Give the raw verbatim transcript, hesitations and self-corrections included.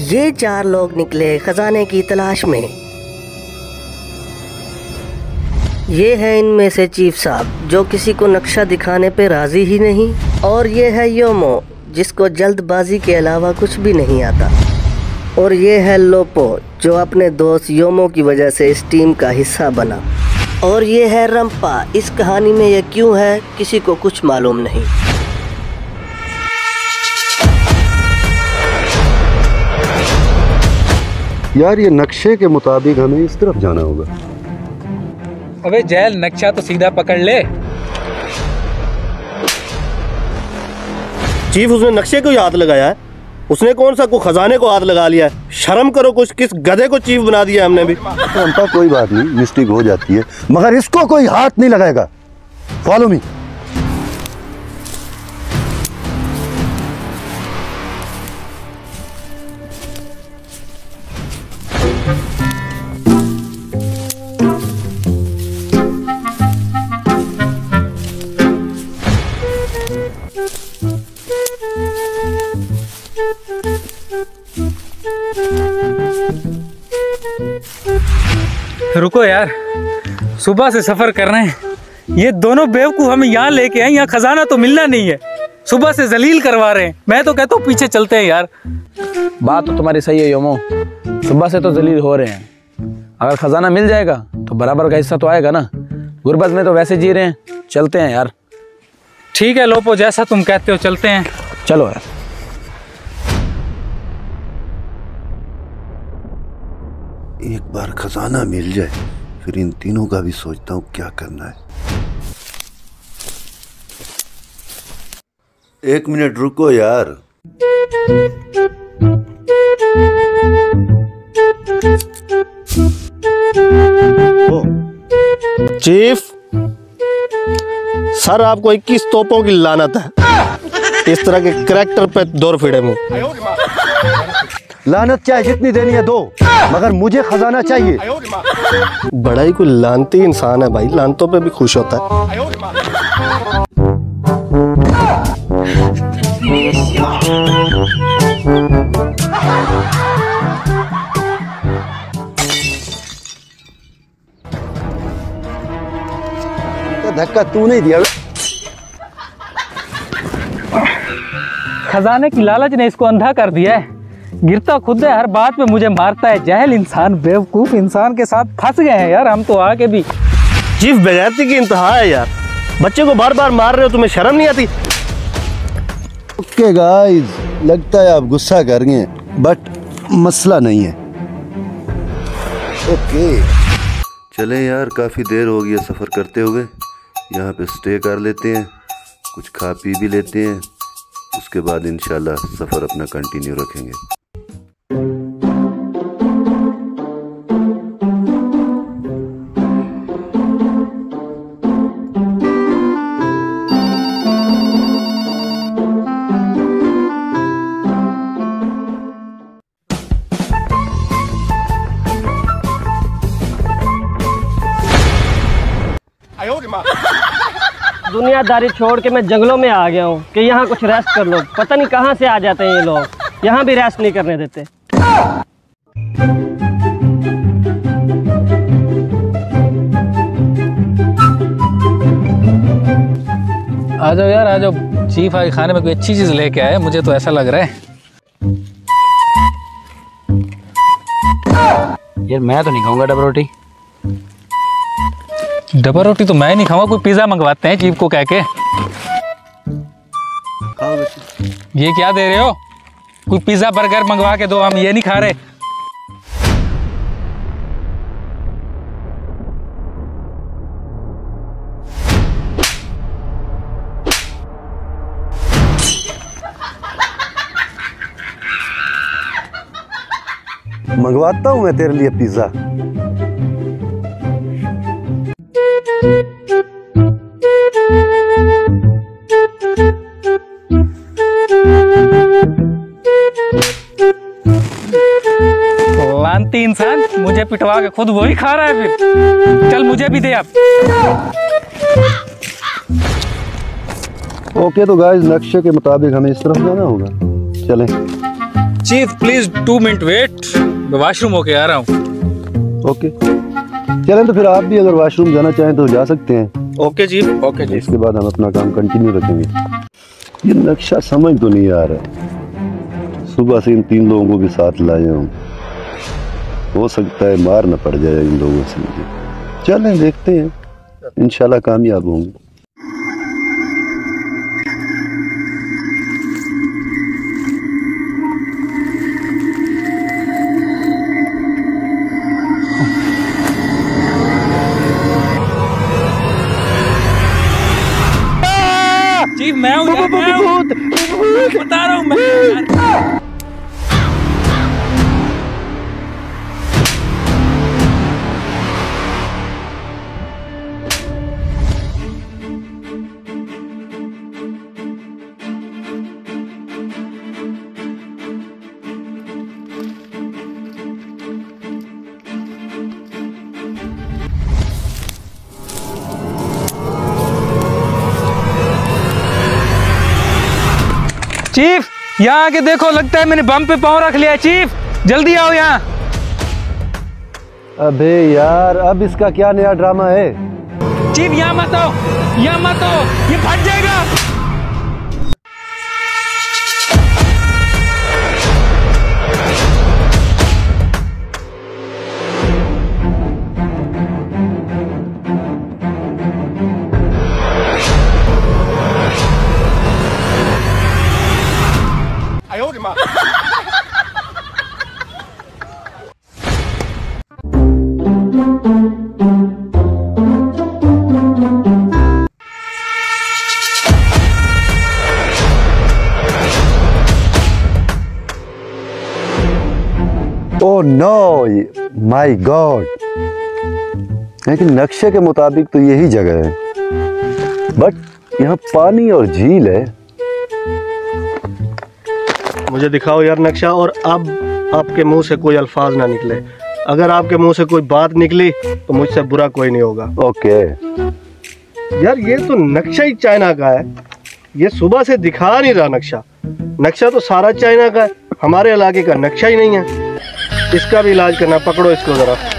ये चार लोग निकले खजाने की तलाश में। ये है इनमें से चीफ साहब जो किसी को नक्शा दिखाने पे राजी ही नहीं, और ये है योमो जिसको जल्दबाजी के अलावा कुछ भी नहीं आता, और ये है लोपो जो अपने दोस्त योमो की वजह से इस टीम का हिस्सा बना, और ये है रंपा। इस कहानी में ये क्यों है किसी को कुछ मालूम नहीं। यार ये नक्शे के मुताबिक हमें इस तरफ जाना होगा। अबे जैल, नक्शा तो सीधा पकड़ ले। चीफ उसने नक्शे को याद लगाया है, उसने कौन सा को खजाने को हाथ लगा लिया है। शर्म करो कुछ, किस गधे को चीफ बना दिया हमने भी। रंपा कोई बात नहीं, मिस्टेक हो जाती है, मगर इसको कोई हाथ नहीं लगाएगा। Follow me. रुको यार, सुबह से सफर कर रहे हैं, ये दोनों बेवकूफ हमें यहाँ लेके आए, यहाँ खजाना तो मिलना नहीं है, सुबह से जलील करवा रहे हैं। मैं तो कहता हूँ पीछे चलते हैं यार। बात तो तुम्हारी सही है योमो, सुबह से तो जलील हो रहे हैं, अगर खजाना मिल जाएगा तो बराबर का हिस्सा तो आएगा ना। गुर्बत में तो वैसे जी रहे हैं, चलते हैं यार। ठीक है लोपो, जैसा तुम कहते हो चलते हैं। चलो यार। एक बार खजाना मिल जाए फिर इन तीनों का भी सोचता हूँ क्या करना है। एक मिनट रुको यार। ओ, चीफ सर आपको इक्कीस तोपों की लानत है, इस तरह के करैक्टर पे दौर फिरे मुंह। लानत चाहे जितनी देनी है दो, मगर मुझे खजाना चाहिए। बड़ा ही कोई लानती इंसान है भाई, लानतों पे भी खुश होता है। धक्का तू नहीं दिया। खजाने की लालच ने इसको अंधा कर दिया है, गिरता खुद है, हर बात पे मुझे मारता है। जाहिल इंसान, बेवकूफ इंसान के साथ फंस गए हैं यार हम तो आगे भी। चीफ बेगैरती की इंतहा है यार, बच्चे को बार बार मार रहे हो, तुम्हें शर्म नहीं आती? ओके गाइस, लगता है आप गुस्सा कर गए, बट मसला नहीं है। ओके चले यार, काफ़ी देर हो गई सफ़र करते हुए, यहाँ पे स्टे कर लेते हैं, कुछ खा पी भी लेते हैं, उसके बाद इंशाल्लाह सफ़र अपना कंटिन्यू रखेंगे। दुनियादारी छोड़ के मैं जंगलों में आ गया हूँ कि यहाँ कुछ रेस्ट कर लो। पता नहीं कहाँ से आ जाते हैं ये लोग, यहाँ भी रेस्ट नहीं करने देते। आ जाओ यार, आ जाओ। चीफ आज खाने में कोई अच्छी चीज लेके आए, मुझे तो ऐसा लग रहा है। यार मैं तो नहीं खाऊंगा डबल रोटी। डबल रोटी तो मैं नहीं खाऊंगा, कोई पिज्जा मंगवाते हैं चीफ को कह के। ये क्या दे रहे हो? कोई पिज्जा बर्गर मंगवा के दो, हम ये नहीं खा रहे। मंगवाता हूँ मैं तेरे लिए पिज्जा। लानती इंसान, मुझे पिटवा के खुद वही खा रहा है फिर। चल मुझे भी दे आप। ओके तो गाइस, नक्शे के मुताबिक हमें इस तरफ जाना होगा, चलें। Chief please two minute wait, मैं वॉशरूम होके आ रहा हूँ। ओके चलें, तो फिर आप भी अगर वॉशरूम जाना चाहें तो जा सकते हैं। Okay chief. ओके जी। इसके बाद हम अपना काम कंटिन्यू रखेंगे। ये नक्शा समझ तो नहीं आ रहा, सुबह से इन तीन लोगों को भी साथ लाया हूँ, हो सकता है मार न पड़ जाए इन लोगों से मुझे। चलें देखते हैं, इंशाल्लाह कामयाब होंगे। चीफ मैं हूँ यार, मैं हूँ, बता रहा हूँ मैं। चीफ यहाँ आके देखो, लगता है मैंने बम पे पाँव रख लिया है। चीफ जल्दी आओ यहाँ। अबे यार, अब इसका क्या नया ड्रामा है? चीफ यहाँ मत आओ, यहाँ मत आओ, ये फट जाएगा। ओह नो, माय गॉड, लेकिन नक्शे के मुताबिक तो यही जगह है, बट यहाँ पानी और झील है। मुझे दिखाओ यार नक्शा, और अब आपके मुंह से कोई अल्फाज ना निकले। अगर आपके मुंह से कोई बात निकली तो मुझसे बुरा कोई नहीं होगा। ओके यार ये तो नक्शा ही चाइना का है, ये सुबह से दिखा नहीं रहा नक्शा। नक्शा तो सारा चाइना का है, हमारे इलाके का नक्शा ही नहीं है। इसका भी इलाज करना, पकड़ो इसको जरा।